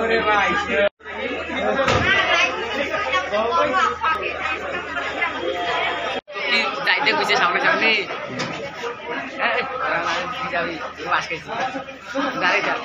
যাইতে খুঁজছে সামনে সামনে যাবি বাস খেয়েছি দাঁড়িয়ে যা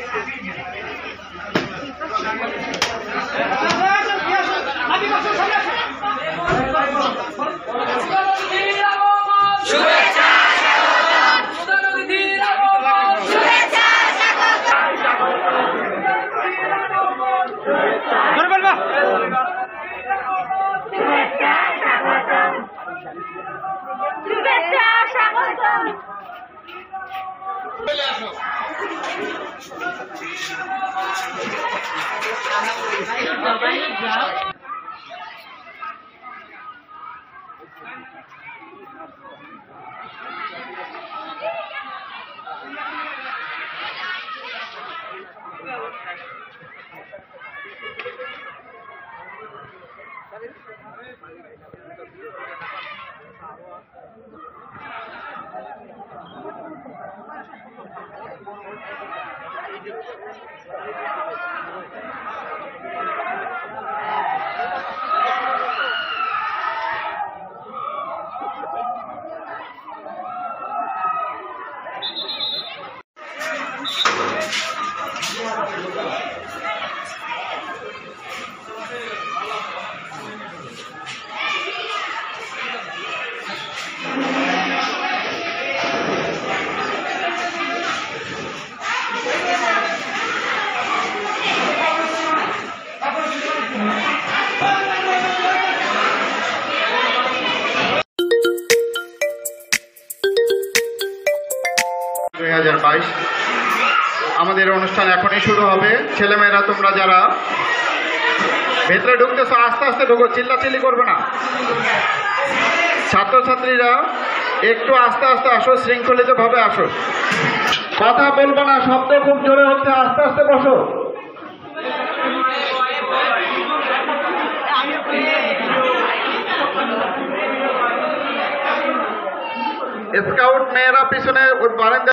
আমাদের অনুষ্ঠান এখনই শুরু হবে। ছেলেমেয়েরা তোমরা যারা ভেতরে ঢুকতেছো আস্তে আস্তে ঢুকো, চিল্লাচিল্লি করবে না। ছাত্রছাত্রীরা একটু আস্তে আস্তে আসো, শৃঙ্খলিতভাবে আসো, কথা বলবো না, শব্দ খুব জোরে হচ্ছে, আস্তে আস্তে বসো। স্কাউট মেয়েরা পিছনে বারান্দা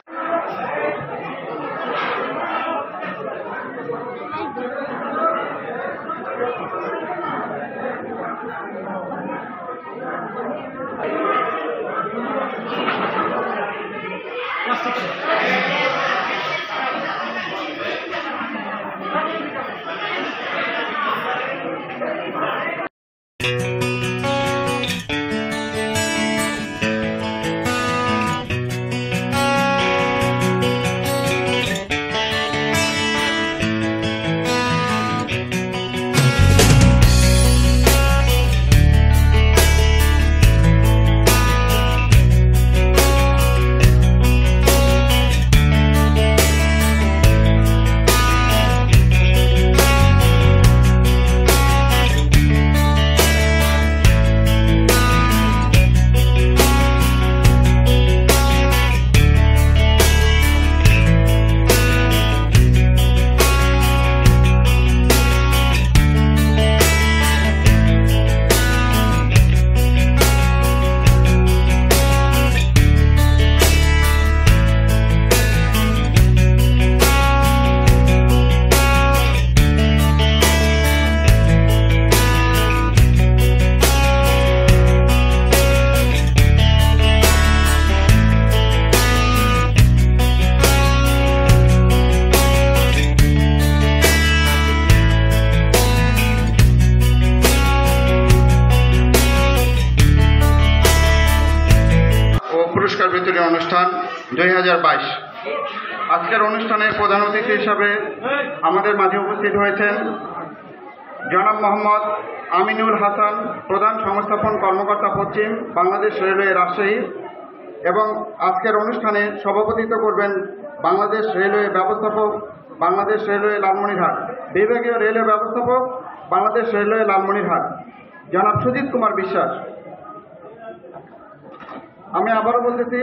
পুরস্কার বিতরণী অনুষ্ঠান 2022। আজকের অনুষ্ঠানের প্রধান অতিথি হিসাবে আমাদের মাঝে উপস্থিত হয়েছেন জনাব মোহাম্মদ আমিনুল হাসান, প্রধান সংস্থাপন কর্মকর্তা পশ্চিম বাংলাদেশ রেলওয়ে রাজশাহী, এবং আজকের অনুষ্ঠানে সভাপতিত্ব করবেন বাংলাদেশ রেলওয়ে ব্যবস্থাপক বাংলাদেশ রেলওয়ে লালমনিরহাট, বিভাগীয় রেলওয়ে ব্যবস্থাপক বাংলাদেশ রেলওয়ে লালমনিরহাট জনাব সুজিত কুমার বিশ্বাস। আমি আবারও বলতেছি,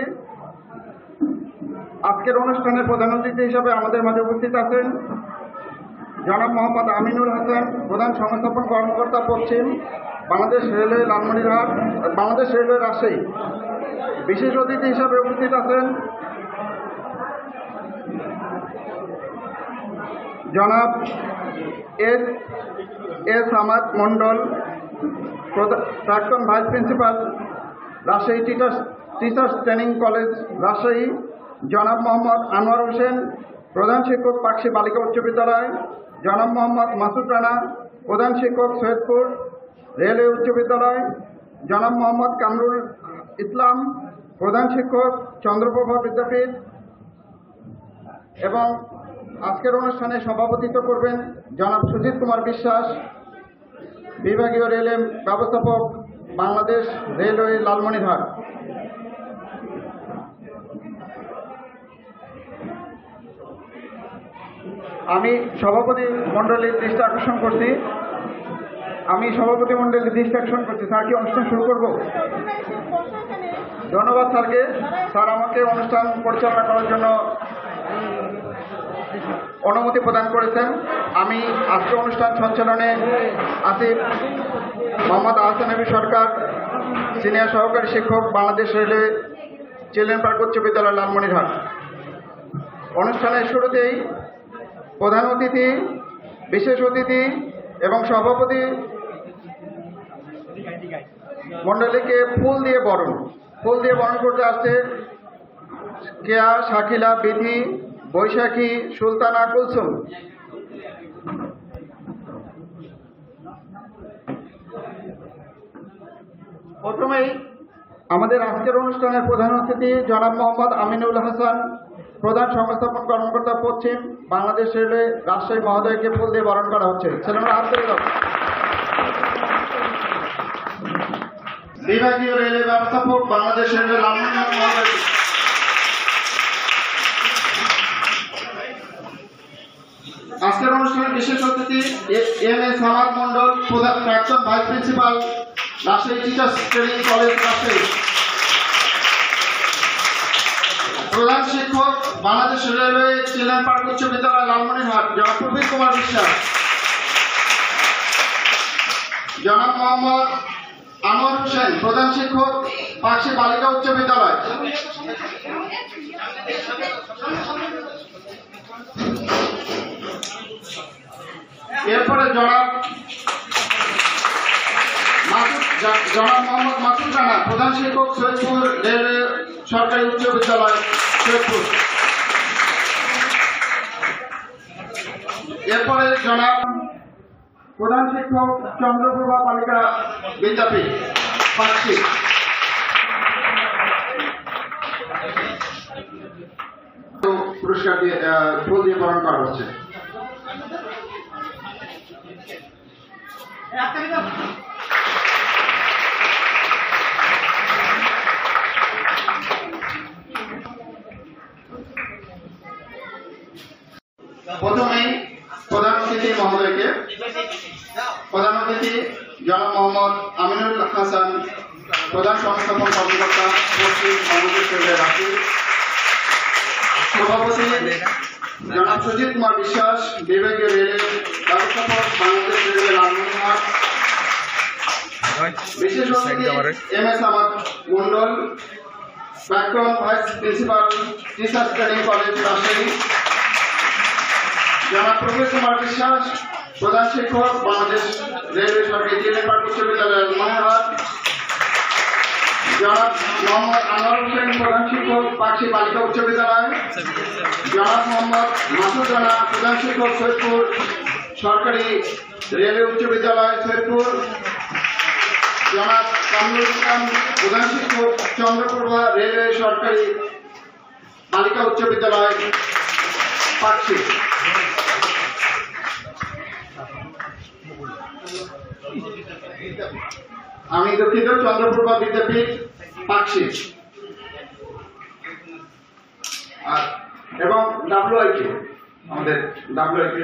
আজকের অনুষ্ঠানের প্রধান অতিথি হিসাবে আমাদের মাঝে উপস্থিত আছেন জনাব মোহাম্মদ আমিনুল হাসান, প্রধান সংস্থাপন কর্মকর্তা পশ্চিম বাংলাদেশ রেলওয়ে লালমনিরহাট, বাংলাদেশ রেলওয়ে রাজশাহী। বিশেষ অতিথি হিসাবে উপস্থিত আছেন জনাব এস এস আহমদ মন্ডল, প্রাক্তন vice principal, Rajshahi teachers training college, Rajshahi. জনাব মোহাম্মদ আনোয়ার হোসেন, প্রধান শিক্ষক, পাকশি বালিকা উচ্চ বিদ্যালয়। জনাব মোহাম্মদ মাসুদ রানা, প্রধান শিক্ষক, সৈয়দপুর রেলওয়ে উচ্চ বিদ্যালয়। জনাব মোহাম্মদ কামরুল ইসলাম, প্রধান শিক্ষক, চন্দ্রপ্রভা বিদ্যাপীঠ। এবং আজকের অনুষ্ঠানে সভাপতিত্ব করবেন জনাব সুজিত কুমার বিশ্বাস, বিভাগীয় রেলওয়ে ব্যবস্থাপক, বাংলাদেশ রেলওয়ে, লালমনিরহাট। আমি সভাপতি মণ্ডলীর দৃষ্টি আকর্ষণ করছি। স্যার কি অনুষ্ঠান শুরু করব? ধন্যবাদ স্যারকে। স্যার আমাকে অনুষ্ঠান পরিচালনা করার জন্য অনুমতি প্রদান করেছেন। আমি আজকে অনুষ্ঠান সঞ্চালনে আসিফ মোহাম্মদ আহসান নবী সরকার, সিনিয়র সহকারী শিক্ষক, বাংলাদেশ রেলওয়ে, চিলড্রেন পার্ক উচ্চ বিদ্যালয়, লালমনিরহাট। অনুষ্ঠানের শুরুতেই প্রধান অতিথি, বিশেষ অতিথি এবং সভাপতি মণ্ডলীকে ফুল দিয়ে বরণ করতে আসছে কেয়া, শাকিলা, বিধি, বৈশাখী, সুলতানা, কুলসুম। প্রথমেই আমাদের আজকের অনুষ্ঠানের প্রধান অতিথি জনাব মোহাম্মদ আমিনুল হাসান, প্রধান সংস্থাপন কর্মকর্তা, পশ্চিম বাংলাদেশ রেলওয়ে, রাজশাহী মহোদয়কে ফুল দিয়ে বরণ করা হচ্ছে। ছেলেমেয়েরা হাত ধরে দাও। বিভাগীয় রেলওয়ে ব্যবস্থাপক, বাংলাদেশ রেলওয়ে, লালমনিরহাট মহোদয়। আজকের অনুষ্ঠানের বিশেষ অতিথি এম এস আহমদ মন্ডল, প্রাক্তন vice principal, Rajshahi teachers training college, Rajshahi. প্রধান শিক্ষক, বাংলাদেশ রেলওয়ে, চিলড্রেন পার্ক উচ্চ বিদ্যালয়, লালমনিরহাট, জনাব প্রবীর কুমার বিশ্বাস। জনাব মোহাম্মদ আনোয়ার হোসেন, প্রধান শিক্ষক, পাকশি বালিকা উচ্চ বিদ্যালয়। এরপরে জনাব মোহাম্মদ মাসুদ রানা, প্রধান শিক্ষক, সৈয়দপুর রেলওয়ে সরকারি উচ্চ বিদ্যালয়, সৈয়দপুর। এরপরে জনাব প্রধান শিক্ষক, চন্দ্রপ্রভা বালিকা বিদ্যাপীঠ, পাকশি। পুরস্কার দিয়ে ফুল দিয়ে বরণ করা হচ্ছে। প্রথমেই প্রধান অতিথি মহোদয়কে, প্রধান অতিথি জনাব মোহাম্মদ আমিনুল হাসান, প্রধান সংস্থাপন কর্মকর্তা, পশ্চিম বাংলাদেশ রেলওয়ে, রাজশাহী। সভাপতি জনাব সুজিত কুমার বিশ্বাস, বিভাগীয় রেলওয়ে ব্যবস্থাপক, বাংলাদেশ রেলওয়ে, লালমনিরহাট। বিশেষ অতিথি এম এস আহমদ মন্ডল, প্রাক্তন vice principal, teachers training college, Rajshahi. জনাব প্রবীর কুমার বিশ্বাস, প্রধান শিক্ষক, বাংলাদেশ রেলওয়ে সরকারি চিলড্রেন পার্ক উচ্চ বিদ্যালয়, লালমনিরহাট। জনাব মোহাম্মদ আনোয়ার হোসেন, প্রধান শিক্ষক, পাকশি বালিকা উচ্চ বিদ্যালয়। জনাব মোহাম্মদ মাসুদ রানা, প্রধান শিক্ষক, সৈয়দপুর সরকারি রেলওয়ে উচ্চ বিদ্যালয়, সৈয়দপুর। জনাব কামরুল ইসলাম, প্রধান শিক্ষক, চন্দ্রপ্রভা রেলওয়ে সরকারি বালিকা উচ্চ বিদ্যালয়, পাকশি। আমি দুঃখিত, চন্দ্রপ্রভা বিদ্যাপীঠ, পাকশি। এবং ডাব্লিউআইকে, আমাদের ডাব্লিউআইকে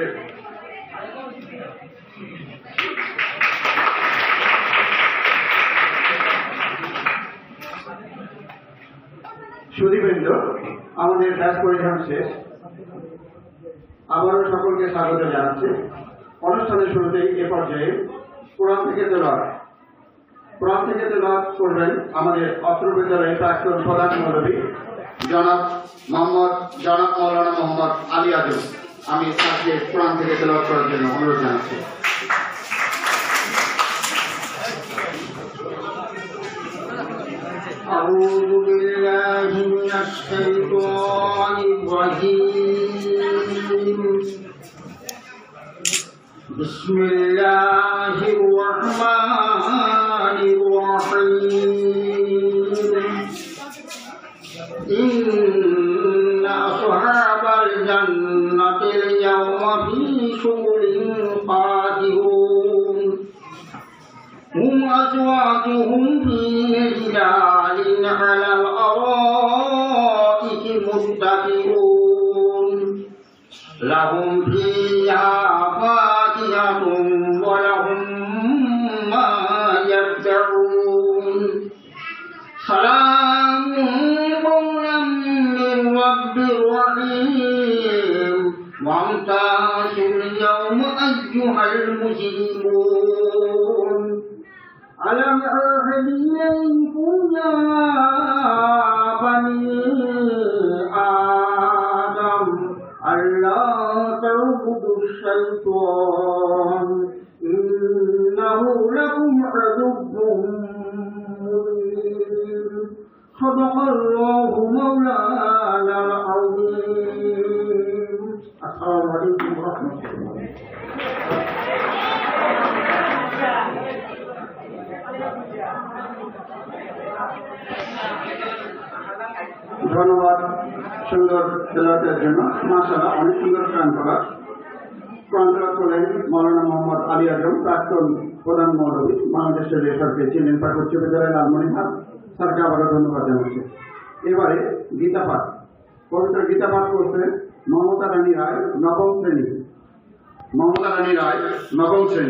সুদীপেন্দ্র, আমাদের ব্যাচ পরিধান শেষ। আবারও সকলকে স্বাগত জানাচ্ছি। অনুষ্ঠানের শুরুতেই এ পর্যায়ে কোরআন থেকে তেলাওয়াত করবেন আমাদের অত্র বিদ্যালয়ের প্রাক্তন প্রধান মৌলভী জনাব মৌলানা মোহাম্মদ আলী আজম। আমি স্যারকে কোরআন থেকে তেলাওয়াত করার জন্য অনুরোধ জানাচ্ছি। أعوذ بالله من الشيطان الرجيم بسم الله الرحمن الرحيم إن أصحاب الجنة اليوم في شغل فاكهون هم أزواجهم في رجال على الأرائك متكئون لهم فيها فاكهة ولهم ما يدعون سلام قولا من رب رحيم وامتازوا اليوم أيها المجرمون ألم أعهد إليكم يا بني آدم ألا تعبدوا الشيطان إنه لكم عدو مبين صدق الله مولانا العظيم السلام عليكم ورحمة الله ধন্যবাদ সুন্দর তেলাওয়াতের জন্য। মাশাআল্লাহ, অনেক সুন্দর কোরআন তেলাওয়াত করলেন মৌলানা মোহাম্মদ আলী আজম, প্রাক্তন প্রধান মৌলভী, বাংলাদেশ সরকারি ছিলেন পাক উচ্চ বিদ্যালয় লালমনিরহাট। স্যারকে আবারও ধন্যবাদ জানাচ্ছি। এবারে গীতা পাঠ, পবিত্র গীতা পাঠ করছেন মমতা রানী রায়, নবম শ্রেণী। মমতা রানী রায়, নবম শ্রেণী।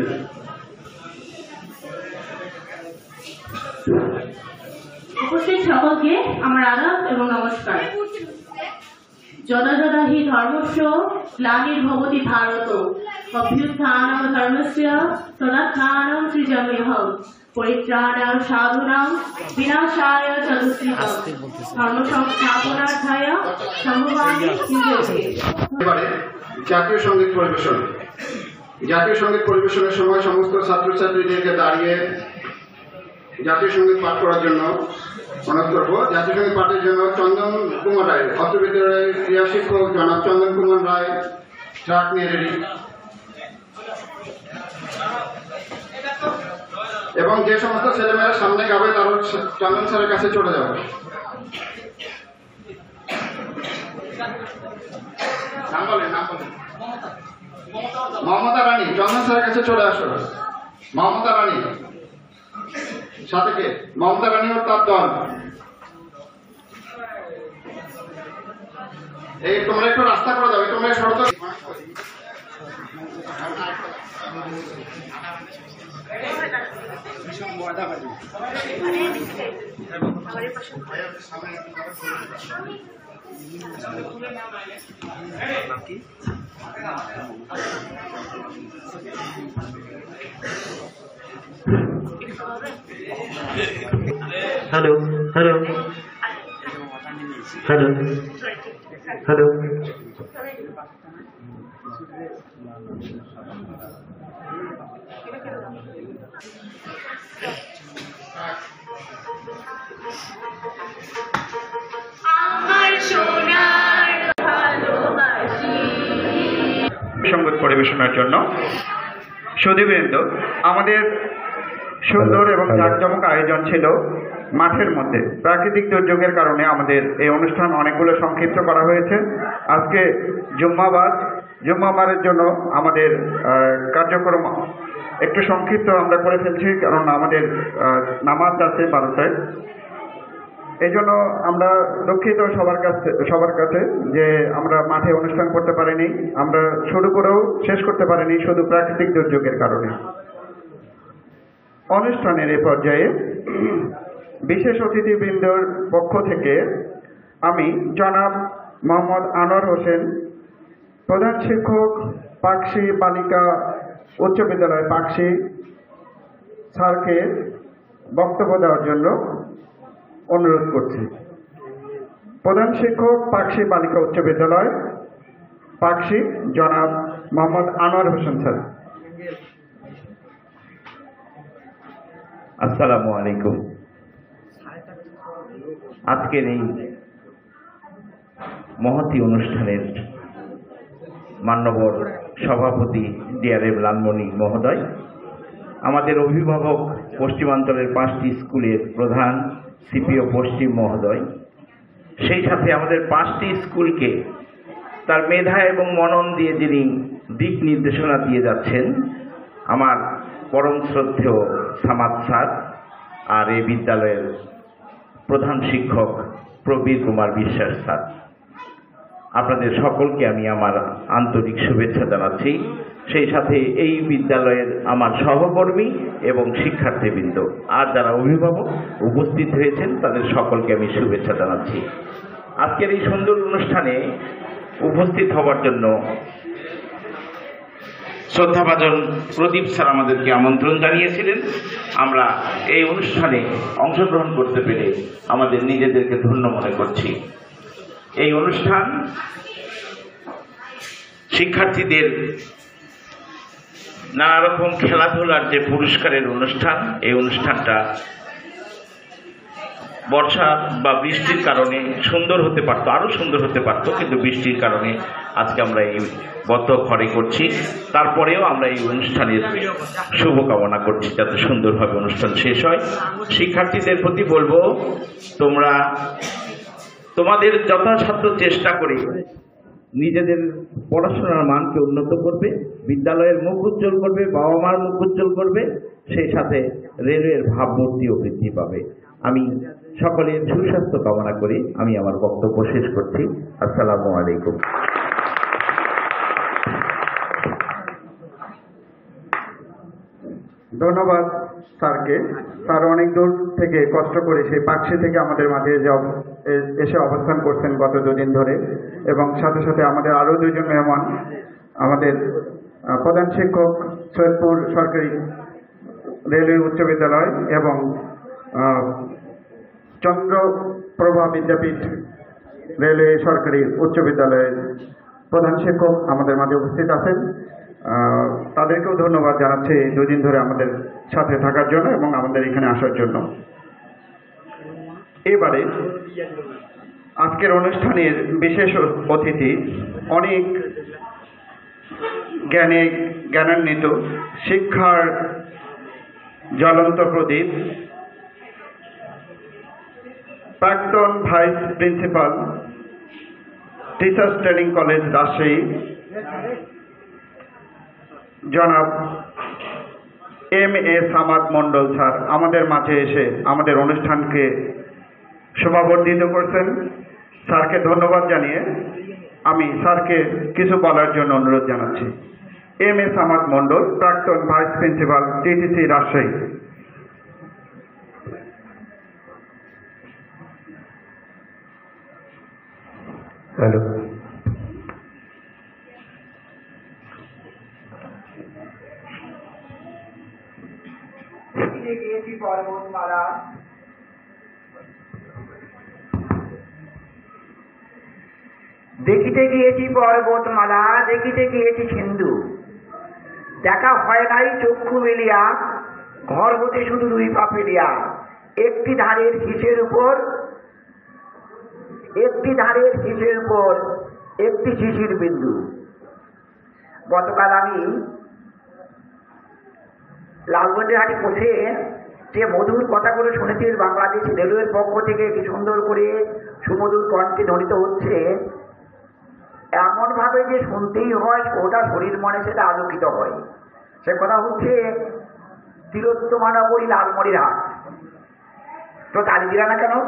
উপস্থিত সকলকে আমার আদাব এবং নমস্কার। যদা যদা হি ধর্মস্য গ্লানির্ভবতি ভারত অভ্যুত্থানং ধর্মস্য তদাত্থানং সৃজাম্যহঃ পরিত্রাণাং সাধুনাং বিনাশায় চ দুষ্কৃতং ধর্ম সংস্থাপনার্থায় সম্ভবামি যুগে। এবারে জাতীয় সঙ্গীত পরিবেশন। জাতীয় সঙ্গীত পরিবেশনের সময় সমস্ত ছাত্রছাত্রীদেরকে দাঁড়িয়ে জাতীয় সঙ্গীত পাঠ করার জন্য অনুরোধ করব। জাতীয় সঙ্গীত পাঠের জন্য চন্দন কুমার রায়, অত্র বিদ্যালয়ের ক্রীড়া শিক্ষক জনাব চন্দন কুমার রায় ট্রাক নিয়ে রেডি। এবং যে সমস্ত ছেলেমেয়েরা সামনে গাবে তারা চন্দন স্যারের কাছে চলে যাবে। নাম বলেন। মমতা রানী, চন্দন স্যারের কাছে চলে আসো। মমতা রানী, সাথে কে? মমতা রানী ও তার দল। এই তোমরা একটু রাস্তা করে যাবে, তোমরা সড়ক हेलो हेलो हेलो हेलो সঙ্গীত পরিবেশনের জন্য সুধীবৃন্দ, আমাদের সুন্দর এবং জাঁকজমক আয়োজন ছিল মাঠের মধ্যে। প্রাকৃতিক দুর্যোগের কারণে আমাদের এই অনুষ্ঠান অনেকগুলো সংক্ষিপ্ত করা হয়েছে। আজকে জুম্মাবারের জন্য আমাদের কার্যক্রম একটু সংক্ষিপ্ত আমরা করে ফেলছি, কারণ আমাদের নামাজ আছে 12টায়। এই জন্য আমরা দুঃখিত সবার কাছে যে আমরা মাঠে অনুষ্ঠান করতে পারিনি, আমরা শুরু করেও শেষ করতে পারিনি শুধু প্রাকৃতিক দুর্যোগের কারণে। অনুষ্ঠানের এই পর্যায়ে বিশেষ অতিথিবৃন্দর পক্ষ থেকে আমি জনাব মোহাম্মদ আনোয়ার হোসেন, প্রধান শিক্ষক পাকশী বালিকা উচ্চ বিদ্যালয় পাকশী, স্যারকে বক্তব্য দেওয়ার জন্য অনুরোধ করছি। প্রধান শিক্ষক পাকশী বালিকা উচ্চ বিদ্যালয়, পাকশি জনাব মোহাম্মদ আনোয়ার হোসেন স্যার। আসসালামু আলাইকুম। আজকের এই মহতী অনুষ্ঠানের মান্যবর সভাপতি ডিআরএম লালমণি মহোদয়, আমাদের অভিভাবক পশ্চিমাঞ্চলের 5টি স্কুলের প্রধান সিপিও পশ্চিম মহোদয়, সেই সাথে আমাদের 5টি স্কুলকে তার মেধা এবং মনন দিয়ে যিনি দিক নির্দেশনা দিয়ে যাচ্ছেন আমার পরম শ্রদ্ধেয় সামাদ স্যার, আর এই বিদ্যালয়ের প্রধান শিক্ষক প্রবীর কুমার বিশ্বাস স্যার, আপনাদের সকলকে আমি আমার আন্তরিক শুভেচ্ছা জানাচ্ছি। সেই সাথে এই বিদ্যালয়ের আমার সহকর্মী এবং শিক্ষার্থীবৃন্দ আর যারা অভিভাবক উপস্থিত হয়েছেন তাদের সকলকে আমি শুভেচ্ছা জানাচ্ছি। আজকের এই সুন্দর অনুষ্ঠানে উপস্থিত হওয়ার জন্য শ্রদ্ধাভাজন প্রদীপ স্যার আমাদেরকে আমন্ত্রণ জানিয়েছিলেন। আমরা এই অনুষ্ঠানে অংশগ্রহণ করতে পেরে আমাদের নিজেদেরকে ধন্য মনে করছি। এই অনুষ্ঠান শিক্ষার্থীদের নানা রকম খেলাধুলার যে পুরস্কারের অনুষ্ঠান, এই অনুষ্ঠানটা বর্ষা বা বৃষ্টির কারণে সুন্দর হতে পারতো, আরো সুন্দর হতে পারতো, কিন্তু বৃষ্টির কারণে আজকে আমরা এই বদ্ধ ঘরে করছি। তারপরেও আমরা এই অনুষ্ঠানের শুভকামনা করছি যাতে সুন্দরভাবে অনুষ্ঠান শেষ হয়। শিক্ষার্থীদের প্রতি বলবো, তোমরা তোমাদের যথাসাধ্য চেষ্টা করে নিজেদের পড়াশোনার মানকে উন্নত করবে, বিদ্যালয়ের মুখ উজ্জ্বল করবে, বাবা মার মুখ উজ্জ্বল করবে, সেই সাথে রেলওয়ের ভাবমূর্তিও বৃদ্ধি পাবে। আমি সকলের সুস্বাস্থ্য কামনা করি আমি আমার বক্তব্য শেষ করছি। আসসালামু আলাইকুম। ধন্যবাদ স্যারকে। স্যার অনেক দূর থেকে কষ্ট করে সেই পাকশি থেকে আমাদের মাঝে এসে অবস্থান করছেন গত 2 দিন ধরে, এবং সাথে সাথে আমাদের আরও 2 জন মেহমান, আমাদের প্রধান শিক্ষক সৈয়দপুর সরকারি রেলওয়ে উচ্চ বিদ্যালয় এবং চন্দ্রপ্রভা বিদ্যাপীঠ রেলওয়ে সরকারি উচ্চ বিদ্যালয়ের প্রধান শিক্ষক আমাদের মাঝে উপস্থিত আছেন। তাদেরকেও ধন্যবাদ জানাচ্ছি 2 দিন ধরে আমাদের সাথে থাকার জন্য এবং আমাদের এখানে আসার জন্য। এবারে আজকের অনুষ্ঠানের বিশেষ অতিথি, অনেক জ্ঞানান্বিত, শিক্ষার জ্বলন্ত প্রদীপ, প্রাক্তন vice principal, teachers training college Rajshahi, জনাব এম.এ. সামাদ মণ্ডল স্যার আমাদের মাঝে এসে আমাদের অনুষ্ঠানকে শোভাবর্ধিত করছেন। স্যারকে ধন্যবাদ জানিয়ে আমি স্যারকে কিছু বলার জন্য অনুরোধ জানাচ্ছি। এম.এ. সামাদ মণ্ডল, প্রাক্তন vice principal, TTC Rajshahi. Hello. দেখিতে গিয়েছি পর্বতমালা, দেখিতে গিয়েছি সিন্ধু, দেখা হয় নাই চক্ষু মেলিয়া, ঘর হতে শুধু 2 পা ফেলিয়া, একটি ধারের শীষের উপর একটি শিশির বিন্দু। গতকাল আমি লালগঞ্জের হাটে বসে যে মধুর কথাগুলো শুনেছি বাংলাদেশ রেলওয়ের পক্ষ থেকে কি সুন্দর করে সুমধুর কণ্ঠে ধ্বনিত হচ্ছে, এমন ভাবে যে শুনতেই হয়, ওটা শরীর মনে সেটা আলোকিত হয়। সে কথা হচ্ছে তিলোত্তমা নগরী লালমনির হাট। তো তালি দিলা না কেন?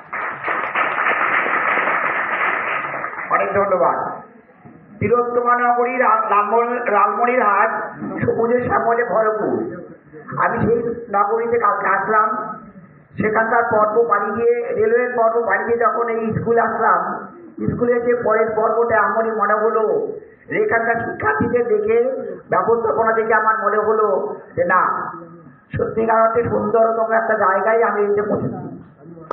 অনেক ধন্যবাদ। তিলোত্তমা নগরী লালমনির হাট সবুজের শ্যামলে ভরপুর। আমি সেই নগরীতে কালকে আসলাম, সেখানকার পর্ব পাড়ি দিয়ে, রেলওয়ের পর্ব পাড়ি দিয়ে যখন এই স্কুলে আসলাম, স্কুলের যে পরের পর্বটা এমনই মনে হলো, এখানকার শিক্ষার্থীদের দেখে, ব্যবস্থাপনা দেখে আমার মনে হলো যে না, সত্যিকার অর্থে সুন্দরতম একটা জায়গায় আমি এসে পৌঁছেছি।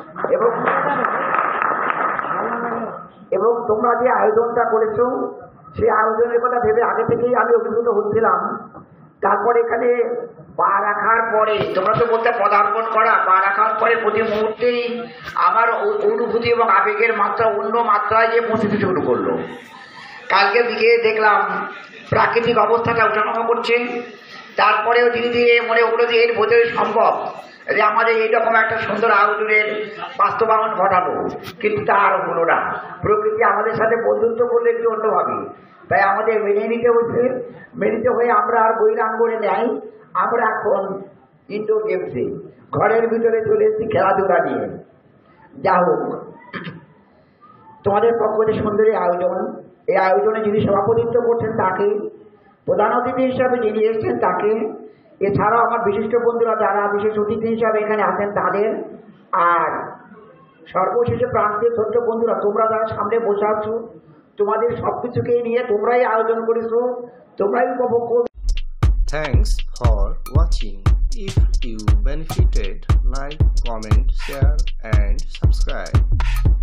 এবং তোমরা যে আয়োজনটা করেছো সেই আয়োজনের কথা ভেবে আগে থেকেই আমি অভিভূত হচ্ছিলাম। তারপর এখানে পা রাখার পরে, তোমরা তো বলতে পদার্পণ করা, পা রাখার পরে প্রতি মুহূর্তেই আমার অনুভূতি এবং আবেগের মাত্রা অন্য মাত্রায় গিয়ে পৌঁছতে শুরু করলো। কালকে দিকে দেখলাম প্রাকৃতিক অবস্থাটা ওঠানামা করছে, তারপরেও ধীরে ধীরে মনে হলো যে এর ভেতরে সম্ভব যে আমাদের এইরকম একটা সুন্দর আয়োজনের বাস্তবায়ন ঘটানো, কিন্তু তা আর হলো না। প্রকৃতি আমাদের সাথে বন্ধুত্ব করলে একটু অন্যভাবে, তাই আমাদের মেনে নিতে হচ্ছে। মেনে হয়ে আমরা আর বহিরাঙ্গনে নেই, আমরা এখন ইনডোর গেমসে ঘরের ভিতরে চলে এসেছি খেলাধুলা নিয়ে। যা হোক, তোমাদের পক্ষ থেকে সুন্দর আয়োজন, এই আয়োজনে যিনি সভাপতিত্ব করছেন তাকে, প্রধান অতিথি হিসাবে যিনি এসেছেন তাকে, এছাড়াও আমার বিশিষ্ট বন্ধুরা যারা বিশেষ অতিথি হিসাবে এখানে আছেন তাদের, আর সর্বশেষে প্রান্তীয় ছোট্ট বন্ধুরা তোমরা যারা সামনে বসে আছো, তোমাদের সবকিছুকে নিয়ে তোমরাই আয়োজন করেছো, তোমরাই উপভোগ করো। Thanks for watching. If you benefited, like, comment, share and subscribe.